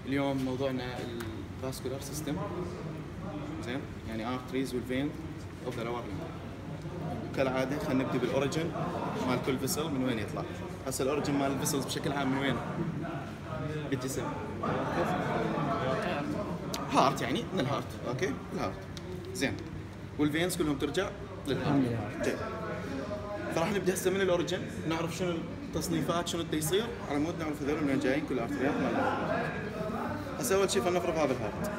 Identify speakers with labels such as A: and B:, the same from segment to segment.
A: اليوم موضوعنا الفاسكولار سيستم، زين، يعني ارتريز والفين اوف ذا لور لمب. كالعاده خلينا نبدا بالاوريجن مال كل فيسل، من وين يطلع. هسه الاوريجن مال الفيسلز بشكل عام من وين؟ بالجسم. هارت، يعني من الهارت، اوكي، الهارت، زين. والفينز كلهم ترجع للهارت. زين، فراح نبدا هسه من الاوريجن، نعرف شنو التصنيفات، شنو بده يصير، على مود نعرف هذول من وين جايين كل ارتريات مال الهارت. هسه اول شيء فلنفرض هذا الهارت،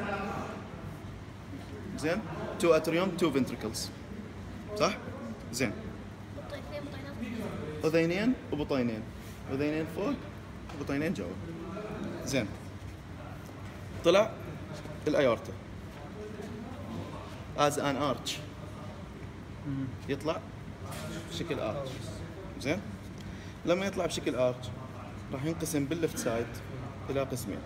A: زين، 2 اتريوم 2 فنتركلز، صح؟ زين، اذينين وبطينين، اذينين فوق وبطينين جوا، زين. طلع الايورتا از ان ارتش، يطلع بشكل ارتش، زين. لما يطلع بشكل ارتش راح ينقسم بالليفت سايد الى قسمين،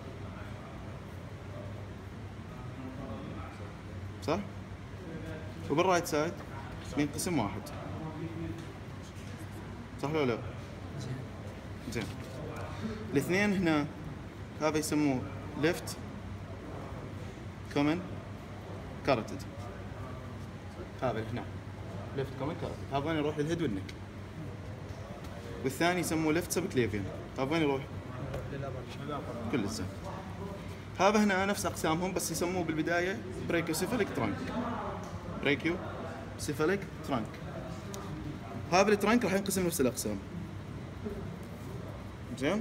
A: صح؟ وبالرايت سايد ينقسم واحد، صح ولا لا؟ زين. الاثنين هنا هذا يسموه ليفت كومن كارتد، هذا هنا ليفت كومن كارتد، هذا وين يروح للهيد والنك. والثاني يسموه ليفت سبكليفيان، هذا وين يروح؟ كل الزين. هذا هنا نفس اقسامهم، بس يسموه بالبدايه بريكيوسيفاليك ترانك، بريكيوسيفاليك ترانك. هذا الترانك راح ينقسم نفس الاقسام، زين،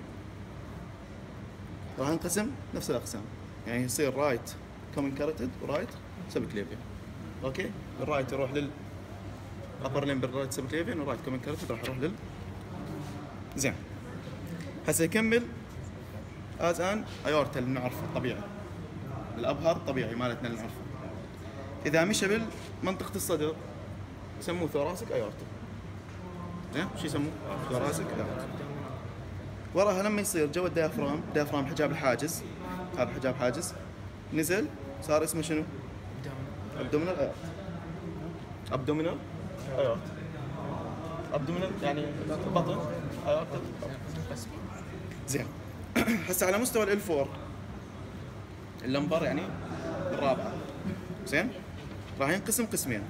A: راح ينقسم نفس الاقسام، يعني يصير رايت كومن كارتد ورايت سبكليفيان، اوكي. الرايت يروح لل upper limb بالرايت سبكليفيان، ورايت كومن كارتد راح يروح لل، زين. هسه يكمل از ان ايورتا اللي نعرفه الطبيعي، الابهر الطبيعي مالتنا اللي نعرفه. اذا مشى بالمنطقه الصدر يسموه ثوراسيك ايورتا، زين. شو يسموه؟ ثوراسيك ايورتا. وراها لما يصير جوا الديافرام حجاب الحاجز، هذا حجاب حاجز، نزل صار اسمه شنو؟ ابدومينال ايورتا. ابدومينال ايورتا، ابدومينال يعني بطن ايورتا، زين. هسه على مستوى ال4 اللمبر، يعني الرابعه، زين، راح ينقسم قسمين،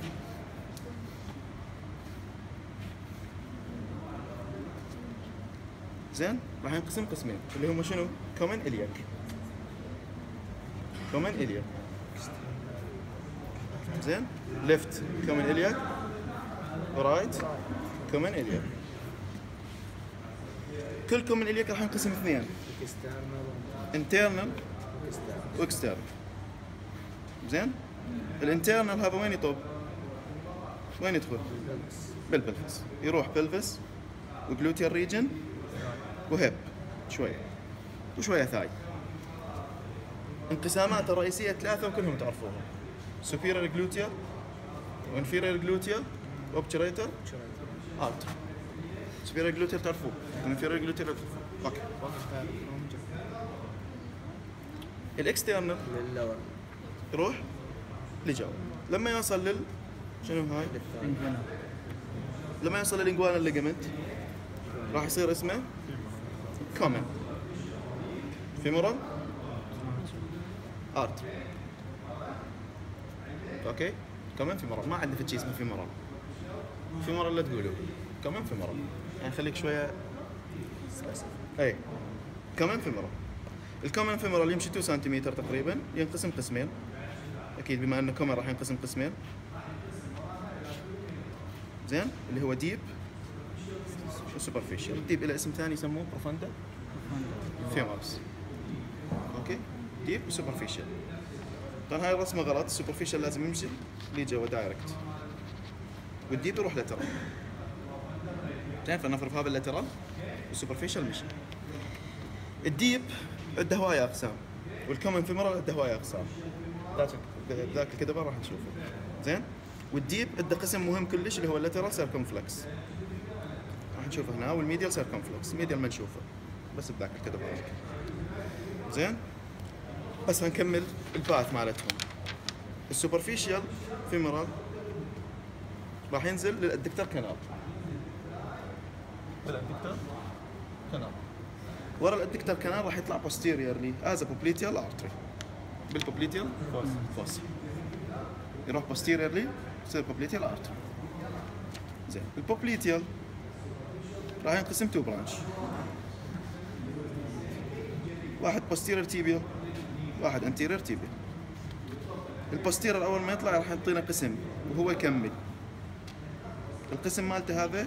A: زين، راح ينقسم قسمين اللي هم شنو؟ كومن الياك، كومن الياك، زين، ليفت كومن الياك ورايت كومن الياك. كل كومن الياك راح ينقسم اثنين، انترنال واكسترنال، زين. الانترنال هذا وين يطب؟ وين يدخل؟ بالبلفس، يروح بلفس وجلوتيال ريجن وهيب شويه وشويه ثاي. انقسامات الرئيسيه ثلاثه وكلهم تعرفوها: superior gluteal وانفيريور gluteal وobturator alter. superior gluteal تعرفوه، inferior gluteal تعرفوه، اوكي. الاكسترنال يروح لجوا، لما يوصل لل شنو هاي؟ لما يوصل للانجوانال ليجمنت راح يصير اسمه كومن فيمورال ارتري، اوكي. كومن فيمورال، ما عندنا شيء اسمه فيمورال، فيمورال لا تقولوا، كومن فيمورال، يعني خليك شويه، اي كومن فيمورال. الكومن فيمورال يمشي 2 سنتيمتر تقريبا، ينقسم قسمين، اكيد بما انه كومن راح ينقسم قسمين، زين، اللي هو ديب وسوبرفيشال. ديب الى اسم ثاني يسموه بروفوندا فيمورس، اوكي، ديب وسوبرفيشال. طبعا هاي الرسمه غلط، السوبرفيشال لازم يمشي لجوا دايركت، والديب يروح لترال، زين. فلنفرض هذا اللاترال والسوبرفيشال مشي. الديب عنده هواية اقسام، والكومن فيمورال عنده هواية اقسام، ذاك الكدبه راح تشوفه، زين. والديب عنده قسم مهم كلش اللي هو اللاترال سيركمفلكس، راح نشوفه هنا، والميديال سيركمفلكس، ميديال ما نشوفه بس بذاك الكدبه، زين. بس هنكمل الباث مالتهم. السوبرفيشال فيمورال راح ينزل للادكتر كانال، بالادكتر كانال، ورا الادكتر كانال راح يطلع posteriorly as a popliteal artery بالpopliteal fossa يروح posteriorly يصير popliteal artery. زين البوبليتيال راح ينقسم تو برانش، واحد posterior tibial واحد anterior tibial. البوستيرير اول ما يطلع راح يعطينا قسم وهو يكمل. القسم مالته هذا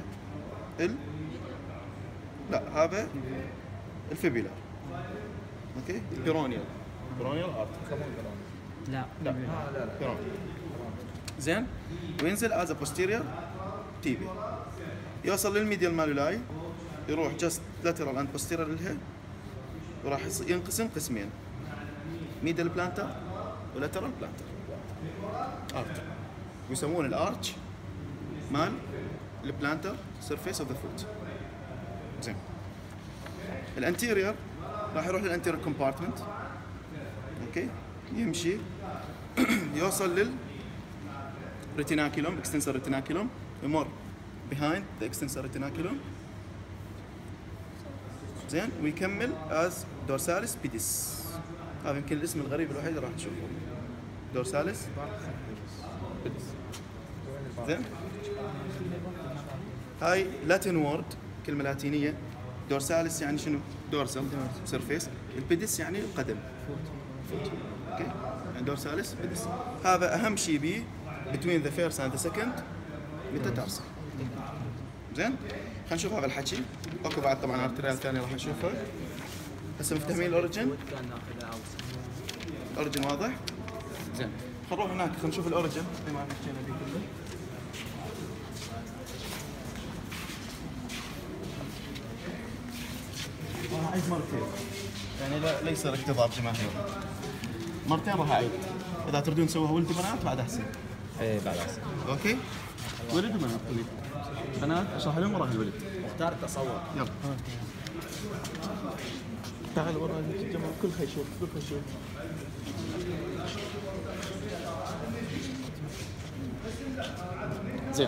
A: هذا الفيبيلار. اوكي بيرونيال ارتري.
B: لا
A: بيرونيال. زين وينزل از بوستيريور تيبي يوصل للميديال مالولاي يروح جست لاترال اند بوستيريور لها وراح ينقسم قسمين ميديال بلانتر ولاترال بلانتر ارتري ويسمون الارتش مال البلانتر سيرفيس اوف ذا فوت. زين الانتيريور راح يروح للانتيريور كومبارتمنت. اوكي يمشي يوصل لل ريتيناكيلوم اكستنسور ريتيناكيلوم يمر behind the extensor retinaculum. زين ويكمل as dorsalis pedis. هذا يمكن الاسم الغريب الوحيد اللي راح تشوفه dorsalis pedis. زين هاي لاتين وورد كلمة لاتينية. dorsalis يعني شنو؟ dorsal surface. البيدس يعني القدم foot. اوكي يعني dorsalis pedis. هذا أهم شيء بيه between the first and the second metatarsal. زين خلينا نشوف هذا الحكي. اكو بعد طبعا ارتريال ثانيه راح نشوفها. هسه مفتهمين الاوريجن؟ الاوريجن واضح؟ زين خلينا نروح هناك خلينا نشوف الاوريجن بما ان حكينا به كله. راح اعيد مرتين يعني لا يصير اكتظاظ جماهيري. مرتين راح اعيد. اذا تردون تسووها ولد بنات بعد احسن.
B: ايه بعد احسن.
A: اوكي ولد وبنات ولد بنات اشرح لهم وراح الولد.
B: اختار تصور.
A: يلا تعال ورا الجماعة كل خيشوف كل خيشوف. زين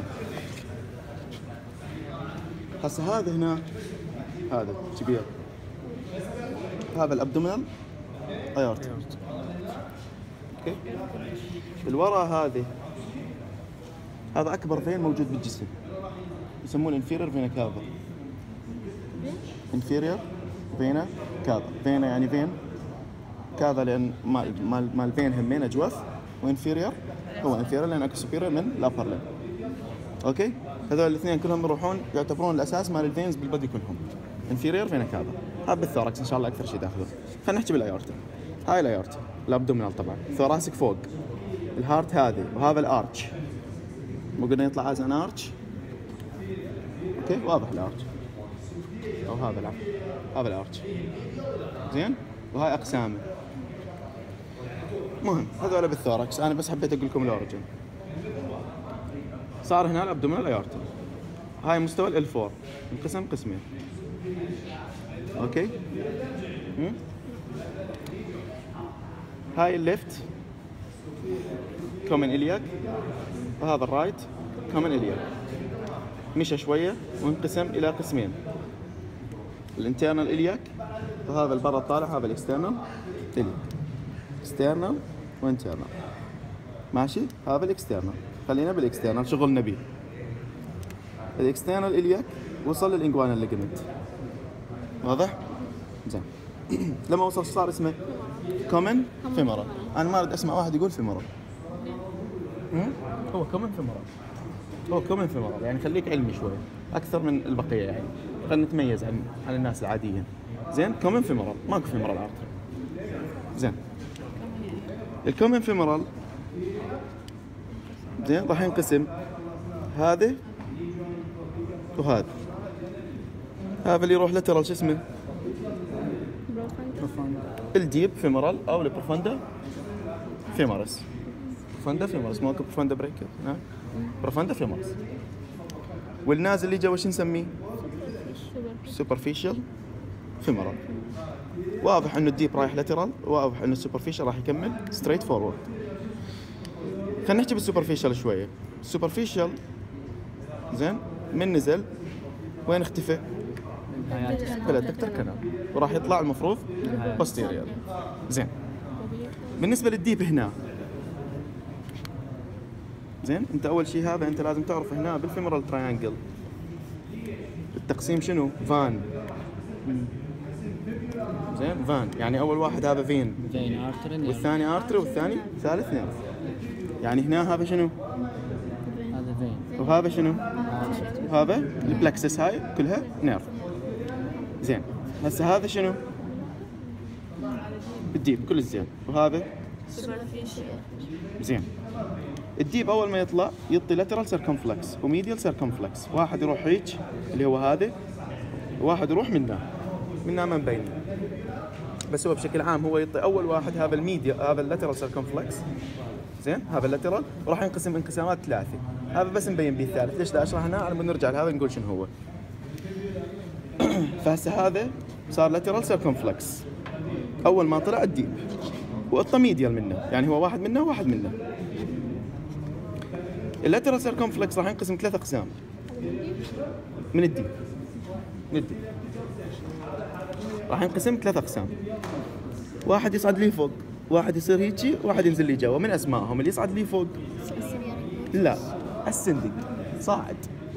A: هسه هذا هنا هذا كبير هذا الابدومينال ايورتا. اوكي الورا هذا اكبر فين موجود بالجسم يسمونه انفيرير فينا كافا. انفيرير فينا كافا. فينا يعني فين كافا لان مال فين همين اجوف وانفيرير هو انفيرير لان اكو سوبيرير من الابر لين. اوكي هذول الاثنين كلهم يروحون يعتبرون الاساس مال الفينز بالبدي كلهم. انفيرير فينا كافا. هذا بالثوركس ان شاء الله اكثر شيء تاخذه. خلينا نحكي بالايورتا. هاي الايورتا الابدومينال طبعا ثوراسيك فوق الهارت هذه وهذا الارتش مو قلنا يطلع از ان ارتش. اوكي واضح الارتش او هذا العفو هذا الارتش. زين وهاي اقسامه. مهم هذول بالثوركس انا بس حبيت اقول لكم الاوريجن. صار هنا الابدومينال ايورتا. هاي مستوى ال4 انقسم قسمين. اوكي هاي الليفت كومن الياك وهذا الرايت كومن الياك. مشى شويه وانقسم الى قسمين الانترنال الياك وهذا البرا الطالع هذا الاكسترنال الياك. اكسترنال وانترنال ماشي. هذا الاكسترنال خلينا بالاكسترنال شغلنا بيه. الاكسترنال الياك وصل للانجوانال ليجمنت واضح؟ زين لما وصل صار اسمه كومن فيمورال. انا ما اريد اسمع واحد يقول فيمورال. هو كومن فيمورال. هو كومن فيمورال يعني خليك علمي شوي اكثر من البقيه يعني خلينا نتميز عن الناس العاديين. زين كومن فيمورال ماكو فيمورال ارتري. زين الكومن فيمورال زين راح ينقسم هذا وهذا. هذا اللي يروح لترال شو اسمه؟ الديب فيمورال او البروفوندا فيمورس. بروفوندا فيمورس ماكو بروفوندا بريكر. بروفوندا فيمورس. والنازل اللي جوا شو نسميه؟ سوبرفيشال فيمورال. واضح انه الديب رايح لترال واضح انه السوبرفيشال راح يكمل ستريت فورورد. خلينا نحكي بالسوبرفيشال شويه. السوبرفيشال زين من نزل وين اختفى؟ بالادكتر كانال. وراح يطلع المفروض بوستيريور. زين بالنسبه للديب هنا، زين انت اول شيء هذا انت لازم تعرف هنا بالفيمورال تراينجل التقسيم شنو؟ فان. زين فان يعني اول واحد هذا فين والثاني ارتري والثاني ثالث نيرف. يعني هنا هذا شنو؟
B: هذا فين
A: وهذا شنو؟ وهذا البلكسس هاي كلها نيرف. زين هسه هذا شنو؟ الديب كل الزين. وهذا زين. الديب اول ما يطلع يعطي لاترال سيركمفلكس وميديال سيركمفلكس، واحد يروح هيك اللي هو هذا، وواحد يروح منه ما مبين. بس هو بشكل عام هو يعطي اول واحد هذا الميديال، هذا اللاترال سيركمفلكس. زين هذا اللاترال وراح ينقسم انقسامات ثلاثه. هذا بس مبين به الثالث. ليش لا اشرح هنا؟ على نرجع لهذا نقول شنو هو. فهسه هذا صار لاترال سيركمفلكس اول ما طلع الديب، وقطه ميديال منه، يعني هو واحد منه وواحد منه. اللاترال سيركمفلكس راح ينقسم ثلاث اقسام من الديب. راح ينقسم ثلاث اقسام، واحد يصعد لي فوق، واحد يصير هيجي، واحد ينزل لي جوا. من اسمائهم اللي يصعد لي فوق؟ لا ascending صاعد.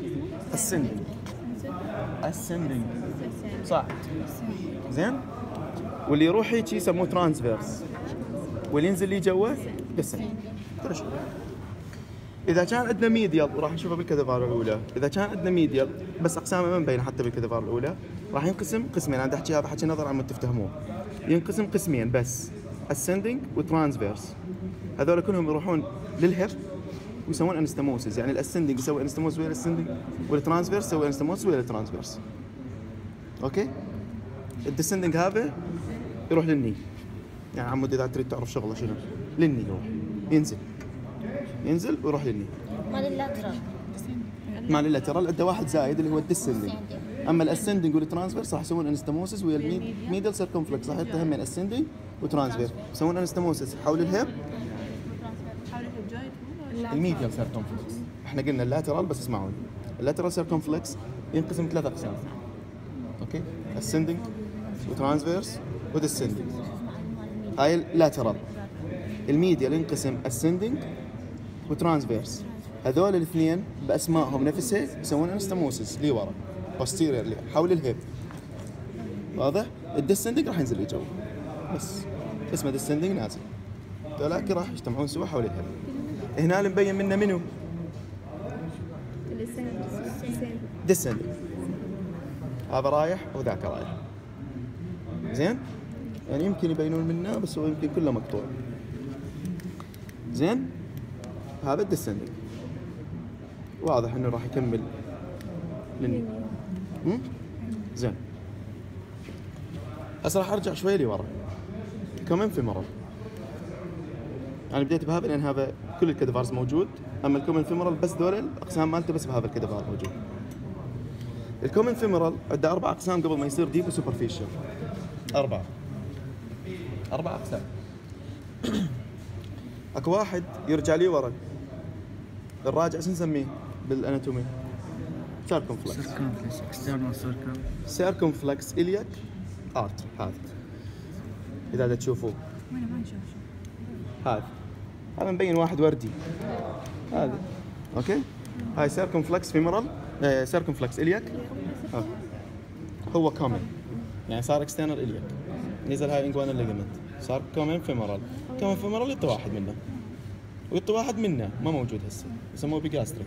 A: ascending صاعد. زين واللي يروح هيك يسموه ترانسفيرس، واللي ينزل لي جوا descending. كل شيء. اذا كان عندنا ميديال وراح نشوفه بالكذفار الاولى، اذا كان عندنا ميديال بس اقسامه ما مبينه حتى بالكذفار الاولى، راح ينقسم قسمين. انا احكي هذا حكي نظر عم تفهموه. ينقسم قسمين بس، ascending وترانسفيرس. هذول كلهم يروحون للهب ويسوون انستموسز. يعني الاسندنج يسوي انستموس ويا الاسندنج، والترانسفيرس يسوي انستموس ويا الترانسفيرس. اوكي. الديسندنج هذا يروح للني. يعني عمود اذا تريد تعرف شغله شنو، للني يروح ينزل ويروح للني. مال اللاترال عنده واحد زايد اللي هو الديسندنج. اما الاسندنج والترانسفيرس راح يسوون انستموسس ويا الميدل سيركمفلكس. راح يتهم من اسندنج وترانسفيرس يسوون انستموسس حول الهب، الميديال سيركمفلكس. احنا قلنا اللاترال بس اسمعوني، اللاترال سيركمفلكس ينقسم ثلاث اقسام. اوكي. اسندنج وترانسفيرس وديسندنج. هاي اللاترال. الميديال ينقسم اسندنج وترانسفيرس. هذول الاثنين باسمائهم نفسها يسوون انستموسس لي ورا بوستيريور لي حول الهيب. واضح؟ الديسندنج راح ينزل لي جوا بس اسمه ديسندنج نازل. هذولاك راح يجتمعون سوا حول الهيب. هنا اللي مبين منه منو؟ ديسندنج. هذا رايح وذاك رايح. زين؟ يعني يمكن يبينون منه بس هو يمكن كله مقطوع. زين؟ هذا الديسندنج. واضح انه راح يكمل للني. زين. هسه راح ارجع شوي لورا. كمان في مرض. انا بديت بهذا لان هذا كل الكدفارز موجود، اما الكومن فيمورال بس دول الاقسام مالته بس بهذا الكدفار موجود. الكومن فيمورال عنده 4 اقسام قبل ما يصير ديب وسوبرفيشال. 4 اقسام. اكو واحد يرجع لي ورا. الراجع شو نسميه بالاناتومي؟ سيركمفلكس.
B: اكسترنال سيركل.
A: سيركمفلكس إلياك ارتري. هذا اذا تشوفوه هذا مبين واحد وردي هذا. اوكي. هاي سيركمفلكس فيمورال، سيركمفلكس إلياك. هو كومن يعني صار اكسترنال إلياك، نزل هاي انجوانال ليجمنت صار كومن فيمورال. كومن فيمورال يعطي واحد منه، ويعطي واحد منه ما موجود هسه يسموه بيجاستريك.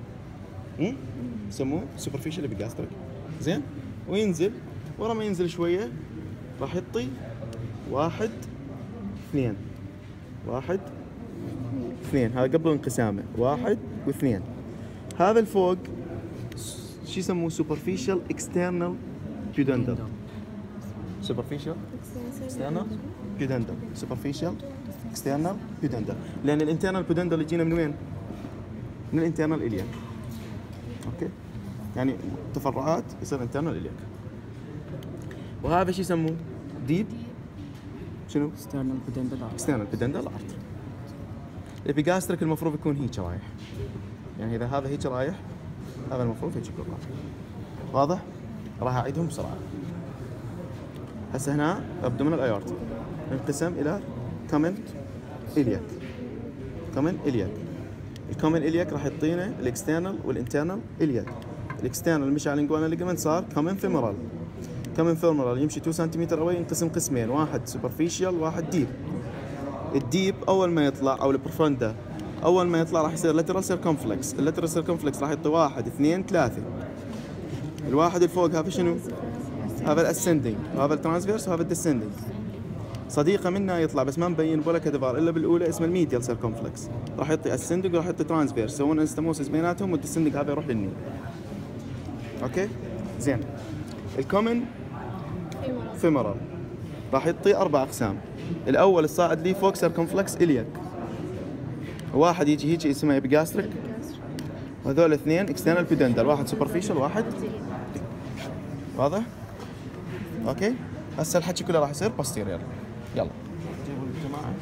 A: يسموه سوبرفيشال بيجاستريك. زين. وينزل ورا ما ينزل شويه راح يعطي 1 2 1 2. هذا قبل انقسامه 1 و2. هذا الفوق شو يسموه؟ سوبرفيشال اكسترنال بيودندل. سوبرفيشال اكسترنال بيودندل. سوبرفيشال اكسترنال بيودندل. لان الانترنال بيودندل يجينا من وين؟ من الانترنال إلياك. اوكي. يعني تفرعات يصير انترنال إلياك. وهذا شو يسموه؟ ديب شنو؟
B: اكسترنال بيودندل.
A: اكسترنال بيودندل ارتري. الابيجاستريك المفروض يكون هيك رايح، يعني اذا هذا هيك رايح هذا المفروض هيك يكون رايح. واضح؟ راح اعيدهم بسرعه. هسه هنا ابدومينال ايورتا ينقسم الى كومن الياك. كومن الياك. الكومن الياك راح يعطينا الاكسترنال والانترنال الياك. الاكسترنال مشى على الانجوانا ليجمنت صار كومن فيمورال. كومن فيمورال يمشي 2 سنتيمتر اواي ينقسم قسمين، واحد سوبرفيشال واحد ديب. الديب اول ما يطلع او البروفوندا اول ما يطلع راح يصير لاترال سيركمفلكس. اللاترال سيركمفلكس راح يعطي 1 2 3. الواحد اللي فوق هذا شنو؟ هذا الاسندنج وهذا الترانسفيرس وهذا الديسندنج. صديقه منا يطلع بس ما مبين ولا كدفار الا بالاولى اسمه الميديال سيركمفلكس. راح يعطي اسندنج وراح يعطي ترانسفيرس، يسوون انستموسس بيناتهم والديسندنج هذا يروح للني. اوكي؟ زين. الكومن فيمورال راح يعطي 4 اقسام. الاول الصاعد لي فوق سيركمفلكس الياك. واحد يجي هيك اسمه ابيجاستريك، وهذول اثنين اكسترنال بيدندل، واحد سوبرفيشال واحد واضح؟ اوكي؟ هسه الحكي كله راح يصير بوستيريور. يلا جيبوا الجماعه.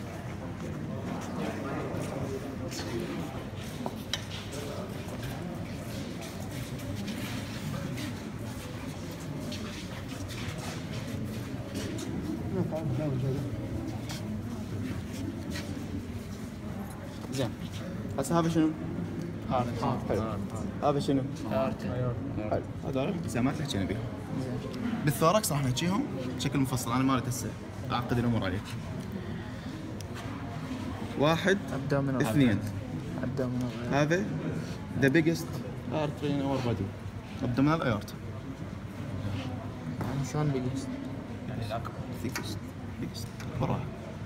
A: زين. هسه هذا شنو؟ حلو. هذا شنو؟ حلو. هذول الالتزامات اللي حكينا بيها. بالثوركس راح نحكيهم بشكل مفصل، انا ما اريد هسه اعقد الامور عليك. 1 2 هذا the biggest artery in our body abdominal aorta.
B: يعني شلون بيجست؟
C: يعني الاكبر.
A: biggest بالراحه.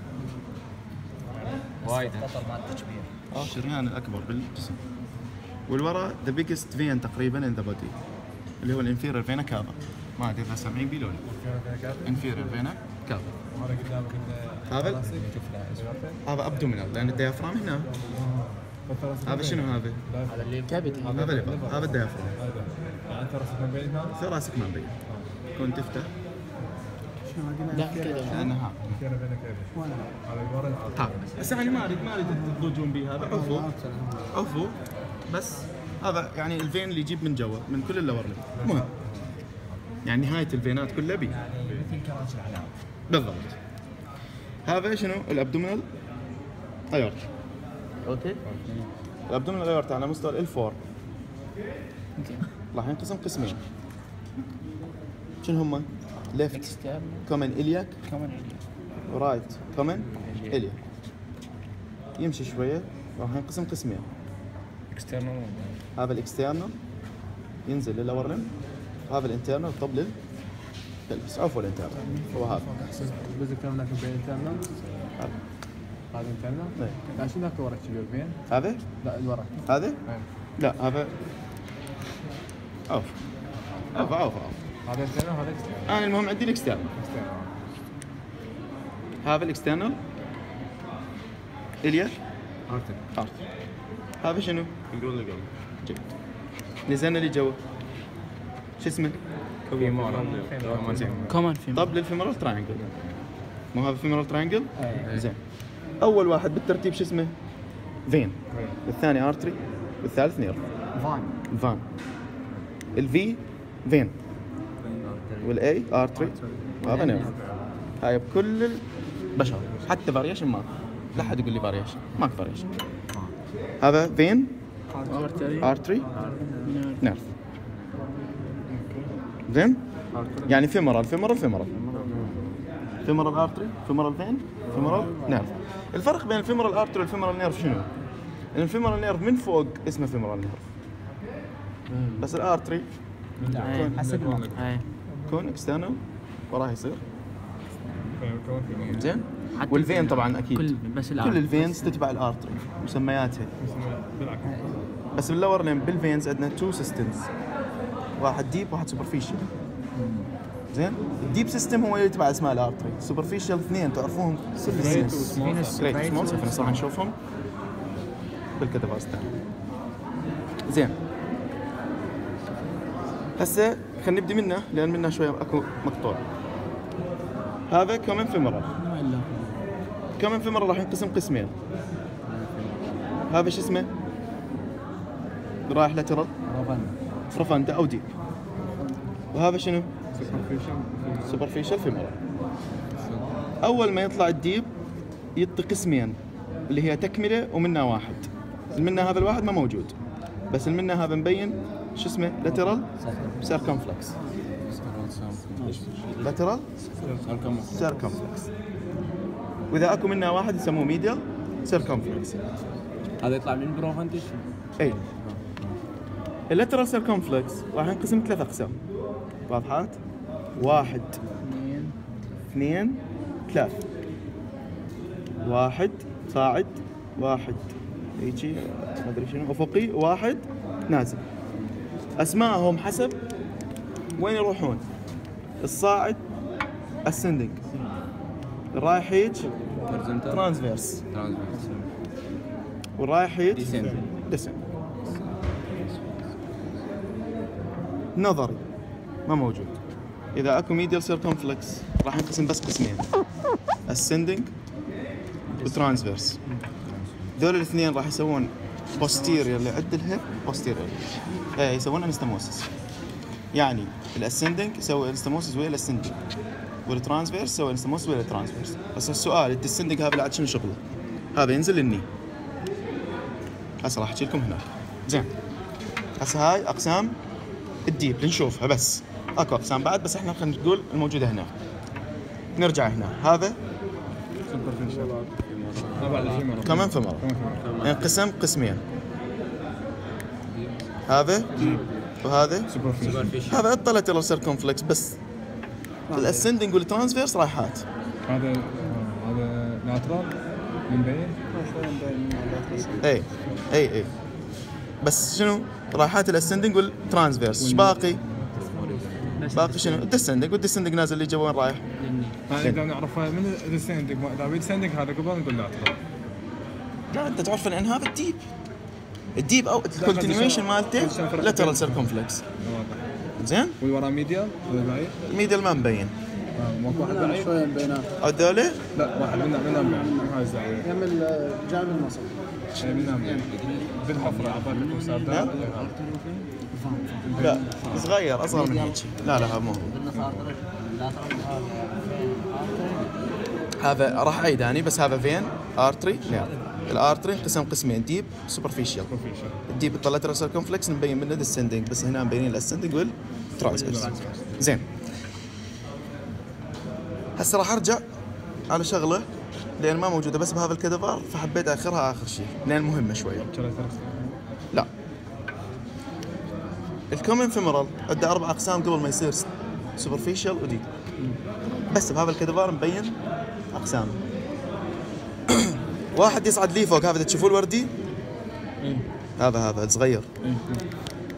C: وايد خطر مع التشبيه.
A: الشريان الاكبر بالجسم. والورا the biggest vein تقريبا in the body اللي هو الانفيرير فينا كافا. ما ادري اذا سامعين بي لو انفيرير فينا كافا.
C: هذا قدامك
A: هذا هذا ابدومينال لان الديافرام هنا. هذا شنو هذا؟
B: هذا اللي كابيتي.
A: هذا ليفر، هذا الديافرام.
C: يعني انت راسك ما بين هنا؟
A: في راسك ما مبين. كون تفتح
B: لا كذا.
A: لانها
C: كان بينك ايش؟ على الورا
A: ها هسه يعني ما اريد تضجون بي هذا عفو عفو. بس هذا يعني الفين اللي يجيب من جوا من كل اللور ليف. المهم يعني نهايه الفينات كلها بي.
C: يعني مثل كرانش الاحلام.
A: بالضبط. هذا شنو؟ الابدومينال ايورتا. اوكي؟ الابدومينال ايورتا على مستوى ال4 راح ينقسم قسمين. شنو هم؟ ليفت كومن الياك ورايت كومن الياك. يمشي شويه راح ينقسم قسمين.
C: اكسترنال.
A: هذا الاكسترنال ينزل للور لم، هذا الانترنال طب للبلبس. عفوا الانترنال هو هذا.
C: بزك هناك بين انترنال. هذا انترنال؟
A: إيه.
C: لا شو ذاك ورا كبير بين؟
A: هذا؟
C: لا اللي ورا.
A: هذا؟
C: إيه.
A: لا هذا عفوا عفوا.
C: هذا انترنال وهذا اكسترنال.
A: انا المهم عندي الاكسترنال.
C: اكسترنال.
A: هذا الاكسترنال الياك
C: ارتك.
A: هذا شنو؟
C: نقول اللي قبل.
A: جيد. نزلنا اللي جوا شو اسمه؟
B: كومن في
A: طب للفيمورال تراينجل. مو هذا فيمورال تراينجل؟
C: إيه.
A: زين. اول واحد بالترتيب شو اسمه؟ فين. الثاني ارتري والثالث نيرف. فان. الفي فين والاي ارتري وهذا نيرف. هاي بكل البشر حتى فاريشن ماكو. لا حد يقول لي فاريشن، ماكو فاريشن. هذا فين ارتري نيرف. زين؟ يعني فيمورال ارتري، فيمورال فين، فيمورال نيرف. الفرق بين الفيمورال ارتري والفيمورال نيرف شنو؟ ان الفيمورال نيرف من فوق اسمه فيمورال نيرف. بس الارتري
B: حسب المنطق.
A: يكون اكسترنال وراه يصير.
C: كون
A: زين؟ والفين طبعا اكيد كل الفينز تتبع الارتري مسمياتها.
C: بالعكس.
A: بس باللور لين بالفينز عندنا تو سيستمز، واحد ديب واحد سوبرفيشال. زين؟ الديب سيستم هو اللي يتبع اسماء الارتري، سوبرفيشال اثنين تعرفوهم
C: جريت وسمول.
A: جريت وسمول سيفنس راح نشوفهم بالكتابات الثانية. زين. هسه خلينا نبدي منه لان منه شويه اكو مقطوع. هذا كومن فيمورال. كومن فيمورال راح ينقسم قسمين. هذا شو اسمه؟ رايح لاترال بروفاندا او ديب. وهذا شنو؟ سوبرفيشال فيمورال. اول ما يطلع الديب يعطي قسمين اللي هي تكمله ومنها واحد. المنها هذا الواحد ما موجود، بس المنها هذا مبين شو اسمه لاترال سيركمفلكس. لاترال سيركمفلكس. واذا اكو منها واحد يسموه ميديال سيركمفلكس.
B: هذا يطلع من بروفانتيش.
A: اي اللاترال سيركمفلكس راح ينقسم 3 اقسام. واضحات؟ 1 2 3. 1 صاعد، 1 هيجي ما ادري شنو افقي، 1 نازل. اسمائهم حسب وين يروحون. الصاعد ascending، الرايح هيج ترانسفيرس، والرايح هيج descending. نظري ما موجود. اذا اكو ميديال سيركمفلكس راح ينقسم بس قسمين، ascending وترانسفيرس. ذول الاثنين راح يسوون posterior لعند الهيب posterior، يسوون انستموسس. يعني الاسندنج يسوي انستموسس ويا الاسندنج، والترانسفيرس يسوي انستموسس ويا الترانسفيرس. بس السؤال الديسندنج هذا بعد شنو شغله؟ هذا ينزل للني. هسه راح احكي لكم هناك. زين هسه هاي اقسام الديب نشوفها، بس اكو اقسام بعد، بس احنا خلينا نقول الموجوده هنا. نرجع هنا، هذا كمان فيمورال ينقسم قسمين، هذا وهذا. هذا التلاترال سيركمفلكس بس. الاسندنج والترانسفيرس رايحات.
C: هذا لاترال مبين.
A: اي بس شنو رايحات الاسندنج والترانسفيرس. ايش باقي؟ باقي شنو؟ الديسندنج، والديسندنج نازل اللي جوا وين رايح؟
C: اذا نعرفها من الديسندنج، اذا الديسندنج هذا قبل نقول لاترال.
A: لا انت تعرف لان هذا الديب او الكونتينيويشن مالته لاترال سيركمفلكس. زين؟
C: والورا ميديال ولا بعيد؟
A: الميديال ما مبين.
C: ماكو واحد بعيد؟
B: شويه مبينات.
A: هذول؟
C: لا واحد منها مبين. هاي الزاويه.
B: يعمل جانب النصب.
C: شيء منها مبين. بالحفره عبالك يكون صار
A: لا لا صغير اصغر من هيك. لا هذا مو هو. هذا راح اعيد اني، بس هذا فين ارتري. لا الارتري انقسم قسمين، ديب سوبرفيشال. الديب اللاترال سيركمفلكس مبين منه ديسندنج، بس هنا مبينين الاسندنج والترانسفيرس. زين هسه راح ارجع على شغله لان ما موجوده بس بهذا الكادفر، فحبيت اخرها اخر شيء لان مهمه شويه. لا الكومن فيمورال عنده 4 اقسام قبل ما يصير سوبرفيشال وديب، بس بهذا الكادفر مبين اقسام. واحد يصعد لي فوق، هذا تشوفوه الوردي؟ هذا صغير.